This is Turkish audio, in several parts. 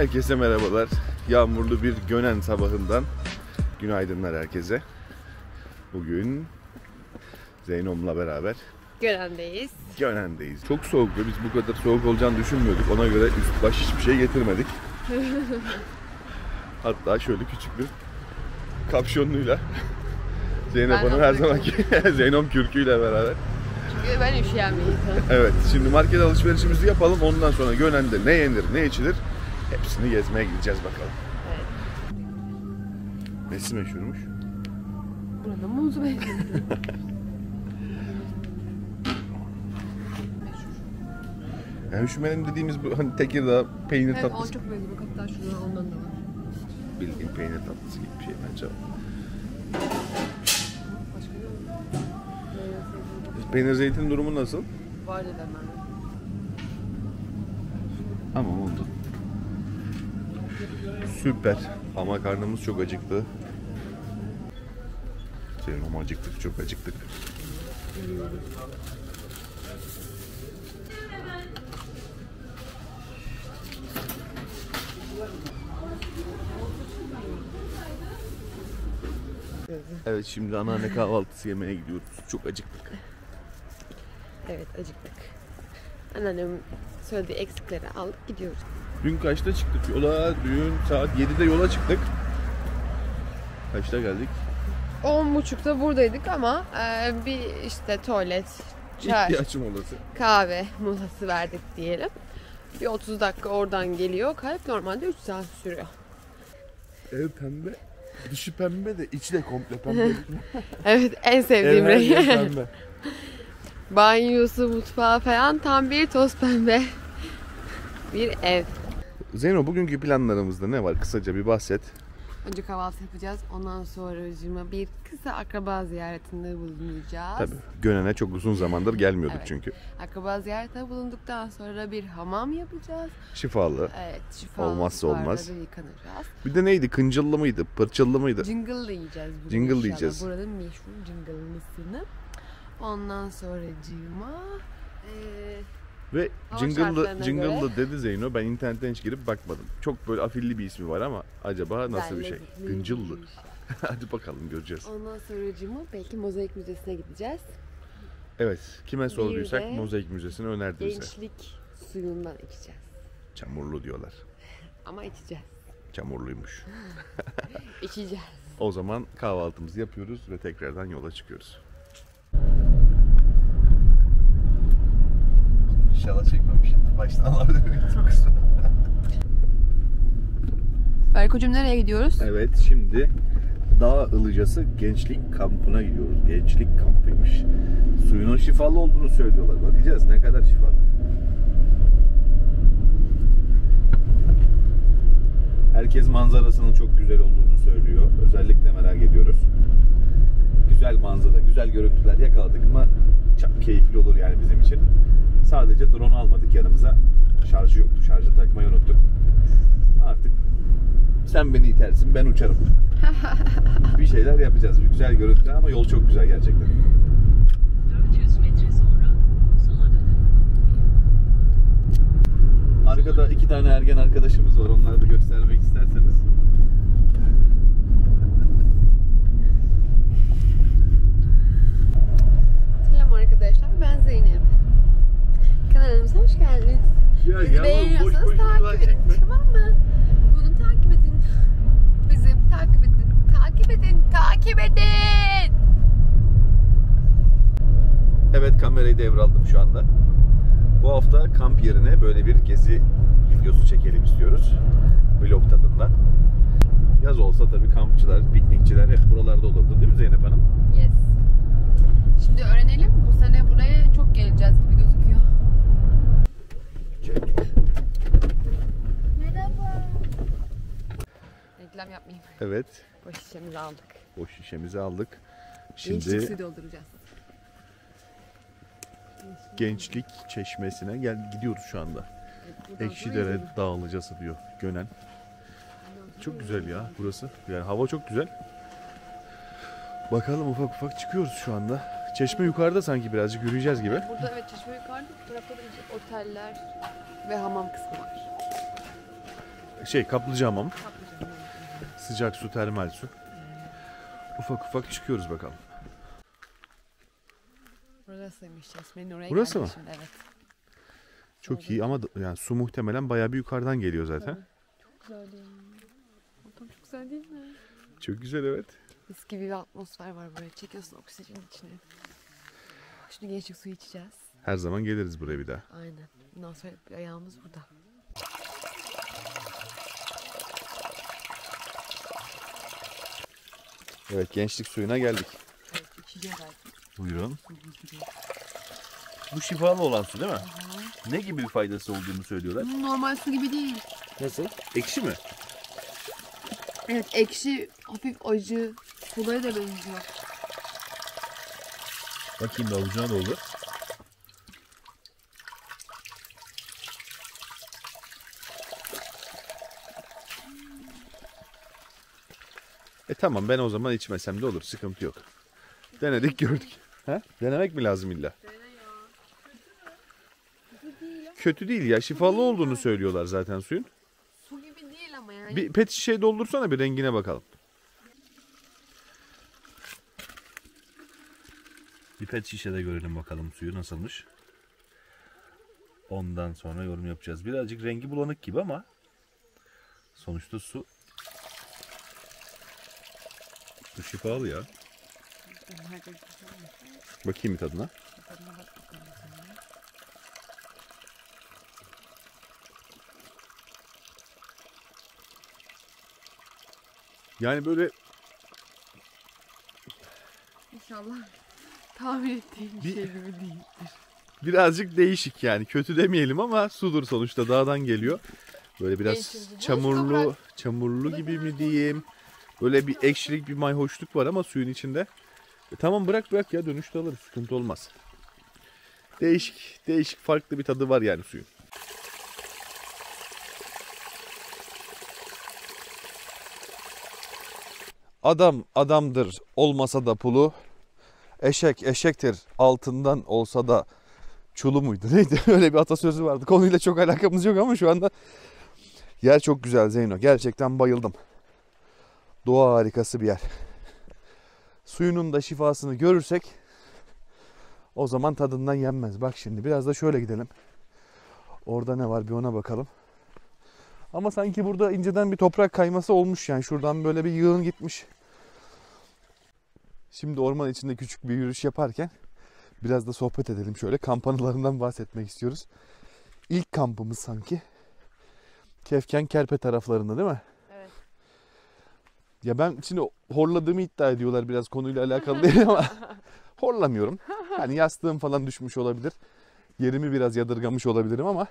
Herkese merhabalar. Yağmurlu bir Gönen sabahından günaydınlar herkese. Bugün Zeynom'la beraber Gönen'deyiz. Çok soğuktu. Biz bu kadar soğuk olacağını düşünmüyorduk. Ona göre üst baş hiçbir şey getirmedik. Hatta şöyle küçük bir kapşonluyla Zeynep Hanım her zamanki Zeynom kürküyle beraber. Çünkü ben üşüyen bir insanım. Evet, şimdi market alışverişimizi yapalım. Ondan sonra Gönen'de ne yenir, ne içilir hepsini gezmeye gideceğiz bakalım. Evet. Nesi meşhurmuş? Burada muz meşhur. Yani üşümenin dediğimiz bu hani Tekirdağ peynir Evet, tatlısı. o çok benziyor. Bak hatta şurada ondan da var. Bildiğin peynir tatlısı gibi bir şey bence. Başka yok mu? Peynir zeytin durumu nasıl? Var dedim ben. Tamam oldu. Süper. Ama karnımız çok acıktı. Zeynep acıktık, çok acıktık. Evet, şimdi anneanne kahvaltısı yemeye gidiyoruz. Çok acıktık. Evet, acıktık. Anneannemin söylediği eksikleri aldık gidiyoruz. Dün kaçta çıktık yola? Dün saat 7'de yola çıktık. Kaçta geldik? 10.30'da buradaydık ama bir işte tuvalet, çay, İhtiyaç molası. kahve molası verdik diyelim. Bir 30 dakika oradan geliyor. Kalp normalde 3 saat sürüyor. Ev pembe. Dışı pembe de içi de komple pembe. Evet, en sevdiğim Ev her renk. yer pembe. Banyosu, mutfağı falan tam bir toz pembe bir ev. Zeyno, bugünkü planlarımızda ne var? Kısaca bir bahset. Önce kahvaltı yapacağız. Ondan sonra bir kısa akraba ziyaretinde bulunacağız. Tabii. Gönen'e çok uzun zamandır gelmiyorduk Evet. çünkü. Akraba ziyaretinde bulunduktan sonra bir hamam yapacağız. Şifalı. Evet, şifalı Olmazsa sularla olmaz. da yıkanacağız. Bir de neydi? Kıncıllı mıydı? Pırçıllı mıydı? Jingle yiyeceğiz. Jingle inşallah. yiyeceğiz. Buranın meşhur jingle'lısını. Ondan sonracığıma Ve Hava Jingle'lı şartlarına göre- dedi Zeyno. Ben internetten hiç girip bakmadım. Çok böyle afilli bir ismi var ama acaba nasıl bir şey? lezzetli Gıncıllı. bir şey. Hadi bakalım, göreceğiz. Ondan sonracığıma belki Mozaik Müzesi'ne gideceğiz. Evet, kime sorduysak de Mozaik Müzesi'ni önerdi bize. Gençlik suyundan içeceğiz. Çamurlu diyorlar. Ama içeceğiz. Çamurluymuş. İçeceğiz. O zaman kahvaltımızı yapıyoruz ve tekrardan yola çıkıyoruz. İnşallah çekmemişimdir. Baştan alabilirim. Berkocuğum, nereye gidiyoruz? Evet, şimdi Dağ Ilıcası Gençlik Kampı'na gidiyoruz. Gençlik kampıymış. Suyunun şifalı olduğunu söylüyorlar. Bakacağız ne kadar şifalı. Herkes manzarasının çok güzel olduğunu söylüyor. Özellikle merak ediyoruz. Güzel manzara, güzel görüntüler yakaladık mı çok keyifli olur yani bizim için. Sadece drone almadık yanımıza. Şarjı yoktu. Şarjı takmayı unuttuk. Artık sen beni itersin, ben uçarım. Bir şeyler yapacağız. Bir güzel görüntü ama yol çok güzel gerçekten. 400 metre sonra sola dönün. Arkada 2 tane ergen arkadaşımız var. Onları da göstermek isterseniz. Selam arkadaşlar, ben Zeynep. Kanalımıza hoş geldiniz. Ya Bizi beğeniyorsanız takip edin, tamam mı? Bunu takip edin. Bizi takip edin, takip edin, takip edin. Evet, kamerayı devraldım şu anda. Bu hafta kamp yerine böyle bir gezi videosu çekelim istiyoruz. Vlog tadında. Yaz olsa tabii kampçılar, piknikçiler hep buralarda olurdu değil mi Zeynep Hanım? Yes. Şimdi öğrenelim. Bu sene buraya çok geleceğiz gibi gözüküyor. Çek. Merhaba. Reklam yapmayayım. Evet, Boş şişemizi aldık. boş şişemizi aldık. Gençlik Şimdi suyu dolduracağız. Gençlik Çeşmesi'ne gidiyoruz şu anda. Ekşidere Dağlıcası diyor Gönen. Çok güzel ya burası. Yani hava çok güzel. Bakalım, ufak ufak çıkıyoruz şu anda. Çeşme yukarıda, sanki birazcık yürüyeceğiz gibi. Burada evet, çeşme yukarıda, bu tarafta da oteller ve hamam kısmı var. kaplıca hamam. Sıcak su, termal su. Ufak ufak çıkıyoruz bakalım. Burasıymış Jasmin. Oraya Burası mı? Şimdi, evet. Çok iyi ama yani su muhtemelen bayağı bir yukarıdan geliyor zaten. Çok güzel değil mi? Ortam çok güzel değil mi? Çok güzel, evet. Mis gibi bir atmosfer var buraya. Çekiyorsun oksijenin içine. Şimdi gençlik suyu içeceğiz. Her zaman geliriz buraya bir daha. Aynen. Bundan sonra bir ayağımız burada. Evet, gençlik suyuna geldik. Evet, içeceğiz artık. Buyurun. Bu şifalı olan su değil mi? Ne gibi bir faydası olduğunu söylüyorlar. Normal su gibi değil. Nasıl? Ekşi mi? Evet, ekşi, hafif acı. Kolaya da benziyor. Bakayım da avucuna doldu. Tamam, ben o zaman içmesem de olur. Sıkıntı yok. Denedik, gördük. Ha? Denemek mi lazım illa? Kötü değil ya. Şifalı olduğunu söylüyorlar zaten suyun. Su gibi değil ama yani. Bir pet şişeye doldursana, bir rengine bakalım. Bir pet şişede görelim bakalım suyu nasılmış. Ondan sonra yorum yapacağız. Birazcık rengi bulanık gibi ama sonuçta su. Bu şifalı ya. Bakayım bir tadına. Yani böyle İnşallah tahmin ettiğim Bir- şey gibi değildir. birazcık değişik yani. Kötü demeyelim ama sudur sonuçta, dağdan geliyor. Böyle biraz Değişik. çamurlu gibi mi diyeyim. Böyle bir ekşilik, bir mayhoşluk var ama suyun içinde. Tamam, bırak ya, dönüşte alırız, sıkıntı olmaz. Değişik farklı bir tadı var yani suyun. Adam adamdır olmasa da pulu, eşek eşektir altından olsa da çulu muydu neydi? Öyle bir atasözü vardı. Konuyla çok alakamız yok ama şu anda yer çok güzel Zeyno. Gerçekten bayıldım. Doğa harikası bir yer. Suyunun da şifasını görürsek o zaman tadından yenmez. Bak şimdi biraz da şöyle gidelim. Orada ne var bir ona bakalım. Ama sanki burada inceden bir toprak kayması olmuş yani. Şuradan böyle bir yığın gitmiş. Şimdi orman içinde küçük bir yürüyüş yaparken biraz da sohbet edelim şöyle. Kamp anılarından bahsetmek istiyoruz. İlk kampımız sanki Kefken Kerpe taraflarında değil mi? Evet. Ya ben şimdi horladığımı iddia ediyorlar, biraz konuyla alakalı değil ama horlamıyorum. Hani yastığım falan düşmüş olabilir. Yerimi biraz yadırgamış olabilirim ama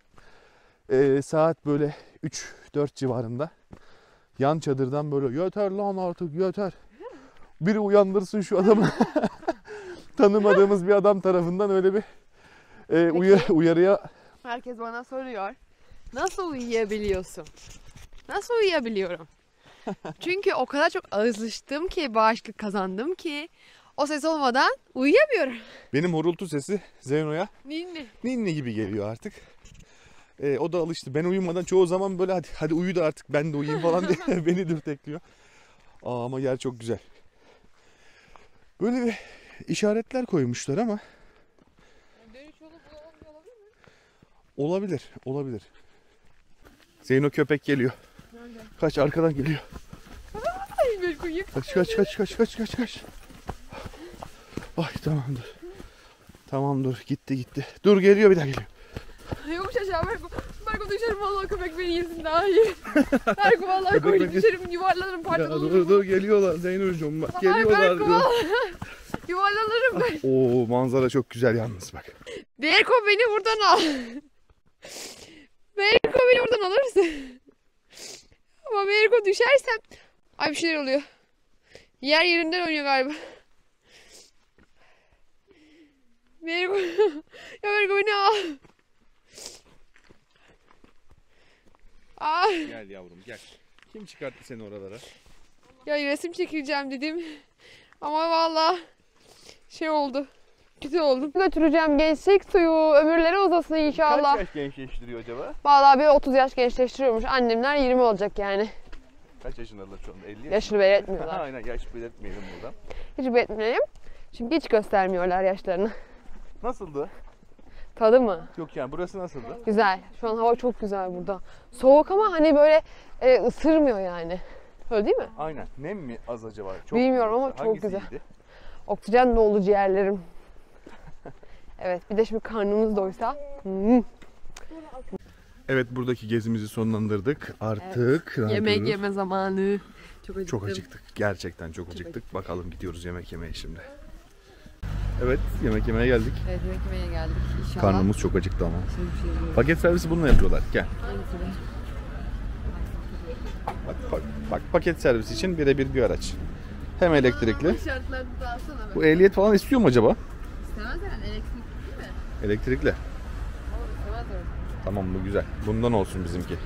saat böyle 3-4 civarında yan çadırdan böyle yeter lan artık yeter. Biri uyandırsın şu adamı. Tanımadığımız bir adam tarafından öyle bir uyarıya. Herkes bana soruyor. Nasıl uyuyabiliyorsun? Nasıl uyuyabiliyorum? Çünkü o kadar çok alıştım ki, bağışıklık kazandım ki o ses olmadan uyuyamıyorum. Benim horultu sesi Zeyno'ya Ninni. ninni gibi geliyor artık. O da alıştı. Ben uyumadan çoğu zaman böyle hadi uyu da artık ben de uyuyayım falan diye beni dürtekliyor. Ama yer çok güzel. Böyle bir işaretler koymuşlar ama Dönüş yolu olabilir mi? olabilir. Zeyno köpek geliyor. Nerede? Kaç, arkadan geliyor. Ay bir kuyu. Kaç. Ay tamam dur gitti. Dur geliyor, bir daha geliyor. Yokuş aşağı Berko düşerim vallahi, köpek beni yesin daha iyi. Berko vallahi koyun düşerim, yuvarlanırım, parçalanırım. Dur geliyorlar Zeyno'cum bak, Ay geliyorlar. Berko yuvarlanırım ben. Oo, manzara çok güzel yalnız bak. Berko beni buradan al. Berko beni buradan alırsın. Ama Berko düşersem ay bir şeyler oluyor. Yer yerinden oynuyor galiba. Berko ya Berko beni al. Gel yavrum gel. Kim çıkarttı seni oralara? Ya resim çekileceğim dedim. Ama vallahi şey oldu. kötü oldum. Götüreceğim gençlik suyu. Ömürleri uzasın inşallah. Kaç yaş gençleştiriyor acaba? Vallahi bir 30 yaş gençleştiriyormuş. Annemler 20 olacak yani. Kaç yaşındalar şu anda? 50 yaş. Yaşını belirtmiyorlar. Aynen, yaş belirtmeyelim buradan. Hiç belirtmeyeyim. Çünkü hiç göstermiyorlar yaşlarını. Nasıldı? Tadı mı? Yok yani, burası nasıldı? Güzel. Şu an hava çok güzel burada. Soğuk ama hani böyle ısırmıyor yani. Öyle değil mi? Aynen. Nem mi az acaba? Çok Bilmiyorum ama güzel. çok güzel. Hangisiydi? Oksijen dolu ciğerlerim. Evet, bir de şimdi karnımız doysa. Evet, buradaki gezimizi sonlandırdık. Artık ne Yemek yapıyoruz? yeme zamanı. Çok acıktım. Çok acıktık. Gerçekten çok acıktık. Bakalım, gidiyoruz yemek yemeye şimdi. Evet, yemek yemeye geldik. Evet, yemek yemeye geldik inşallah. Karnımız çok acıktı ama. Şimdi bir şey yiyoruz. Paket servisi bununla yapıyorlar. Gel. Hangisini? Bak, paket servisi için birebir bir araç. Hem elektrikli. Şartlarını da alsana böyle. Bu ehliyet falan istiyor mu acaba? İstemez herhalde, elektrik değil mi? Elektrikli. Olur, istemez öyle. Tamam, bu güzel. Bundan olsun bizimki.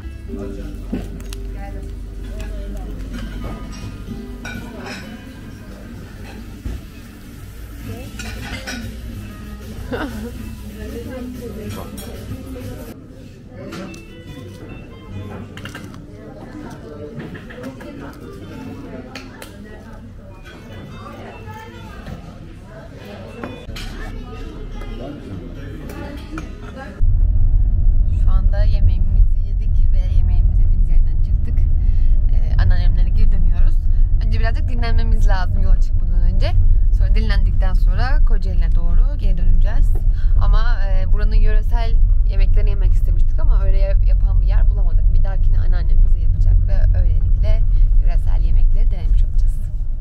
Şu anda yemeğimizi yedik ve yemeğimizi yediğimiz yerden çıktık. Anneannemlere geri dönüyoruz. Önce birazcık dinlenmemiz lazım yola çıkmadan önce. Sonra dinlendikten sonra Kocaeli'ne doğru geri döneceğiz. Ama buranın yöresel yemeklerini yemek istemiştik ama öyle yapan bir yer bulamadık. Bir dahakine anneannem bize yapacak ve öylelikle yöresel yemekleri denemiş olacağız.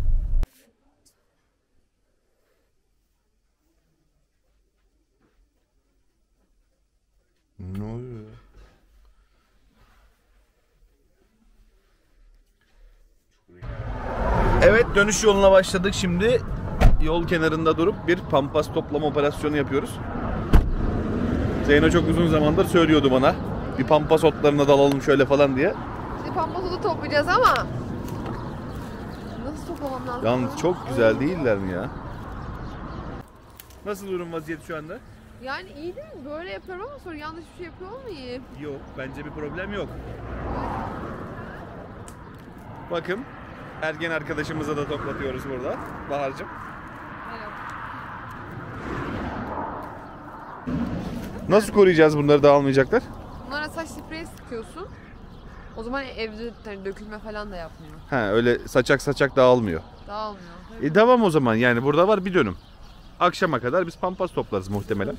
Ne oluyor ya? Evet, dönüş yoluna başladık. Şimdi yol kenarında durup bir pampas toplama operasyonu yapıyoruz. Zeyno çok uzun zamandır söylüyordu bana. Bir pampas otlarına dalalım şöyle falan diye. Şimdi pampas toplayacağız ama nasıl toplamam lazım? Yalnız çok güzel değiller mi ya? Nasıl durum, vaziyet şu anda? Yani iyi değil mi? Böyle yapıyorum ama sonra yanlış bir şey yapıyor muyum? Yok, bence bir problem yok. Bakın, ergen arkadaşımıza da toplatıyoruz burada. Bahar'cığım. Merhaba. Nasıl koruyacağız bunları, dağılmayacaklar? Bunlara saç spreyi sıkıyorsun. O zaman evde hani dökülme falan da yapmıyor. Ha, öyle saçak dağılmıyor. Dağılmıyor. Devam o zaman, yani burada var bir dönüm. Akşama kadar biz pampas toplarız muhtemelen.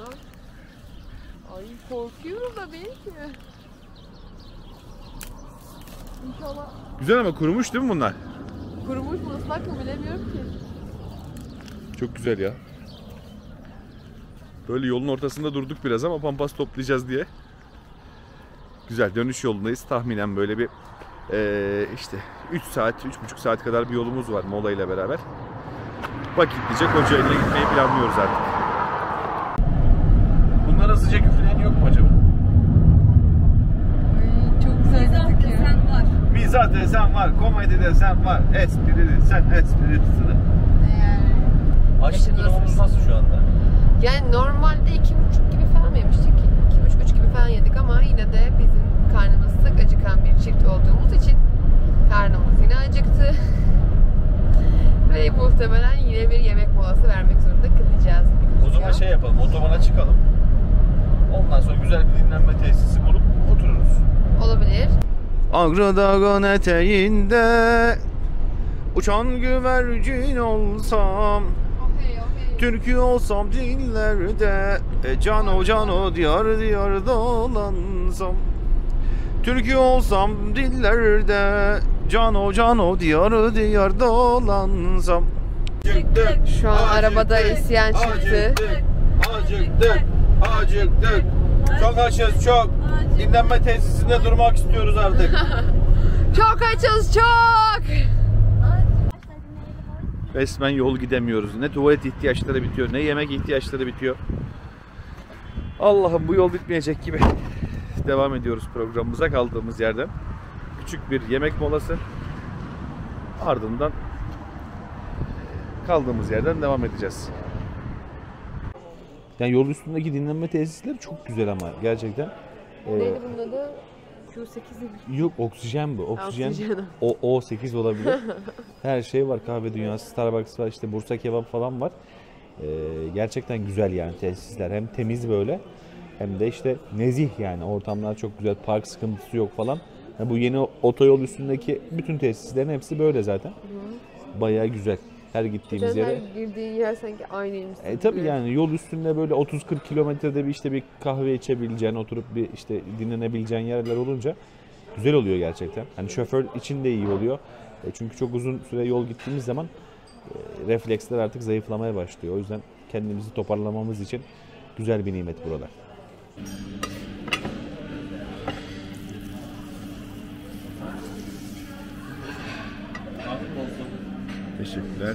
Ay korkuyorum da belki. İnşallah Güzel ama kurumuş değil mi bunlar? kurumuş mu ıslak mı bilemiyorum ki. Çok güzel ya. Böyle yolun ortasında durduk biraz ama pampas toplayacağız diye. Güzel, dönüş yolundayız. Tahminen böyle bir işte 3 saat, 3,5 saat kadar bir yolumuz var mola ile beraber. Vakitlice Kocaeli'ne gitmeyi planlıyoruz artık. Bunlara sıcak üfleyen yok mu acaba? Ay çok güzel gözüküyor. Mizah desen var, komedi desen var, esprili, sen esprilisin. Açlık durumumuz nasıl şu anda? Yani normalde 2,5 gibi falan yemiştik. 2,5-3 gibi falan yedik ama yine de bizim karnımız sık acıkan bir çift olduğumuz için karnımız yine acıktı. Ve muhtemelen yine bir yemek molası vermek zorunda kalacağız. O zaman şey yapalım, otobana çıkalım. Ondan sonra güzel bir dinlenme tesisi bulup otururuz. Olabilir. Ağrı Dağı'nın eteğinde uçan güvercin olsam, türkü olsam dillerde, cano cano diyar diyar dolansam. Türkü olsam dillerde, cano cano diyar diyar dolansam. Şu an arabada isyan çıktı. Acıktık. Çok açız, çok. Dinlenme tesisinde durmak istiyoruz artık. Çok açız çok. Resmen yol gidemiyoruz. Ne tuvalet ihtiyaçları bitiyor, ne yemek ihtiyaçları bitiyor. Allah'ım, bu yol bitmeyecek gibi. Devam ediyoruz programımıza kaldığımız yerden. Küçük bir yemek molası. Ardından kaldığımız yerden devam edeceğiz. Yani yol üstündeki dinlenme tesisleri çok güzel ama gerçekten. Neydi bunun adı? Q8 mi? Yok, oksijen bu. Oksijen. O8 olabilir. Her şey var. Kahve dünyası, Starbucks var, işte Bursa kebap falan var. Gerçekten güzel yani tesisler. Hem temiz böyle hem de işte nezih yani. Ortamlar çok güzel. Park sıkıntısı yok falan. Yani bu yeni otoyol üstündeki bütün tesislerin hepsi böyle zaten. Bayağı güzel. Her gittiğimiz yere. Her girdiğin yer sanki aynıymış. Tabii yani yol üstünde böyle 30-40 kilometrede bir kahve içebileceğin, oturup bir işte dinlenebileceğin yerler olunca güzel oluyor gerçekten. Hani şoför için de iyi oluyor. Çünkü çok uzun süre yol gittiğimiz zaman refleksler artık zayıflamaya başlıyor. O yüzden kendimizi toparlamamız için güzel bir nimet buralar. Teşekkürler.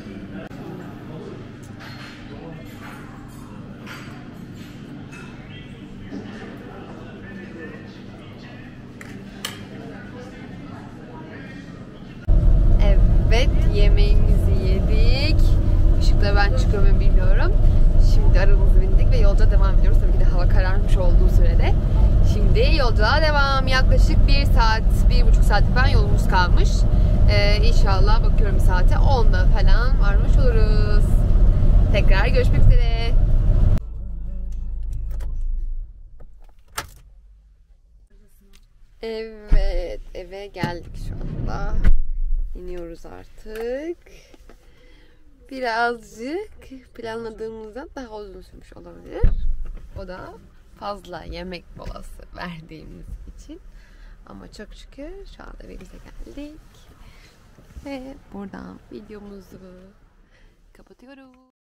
Evet, yemeğimizi yedik. Işıkta ben çıkıyor mu bilmiyorum. Şimdi arabamıza bindik ve yolda devam ediyoruz. Tabii ki de hava kararmış olduğu sürede. Şimdi yolculuğa devam. Yaklaşık 1 saat, 1,5 saat falan yolumuz kalmış. İnşallah bakıyorum saate 10'da falan varmış oluruz. Tekrar görüşmek üzere. Evet, eve geldik şu anda. İniyoruz artık. Birazcık planladığımızdan daha uzun sürmüş olabilir. O da fazla yemek molası verdiğimiz için. Ama çok şükür şu anda evimize geldik. Ve buradan videomuzu kapatıyoruz.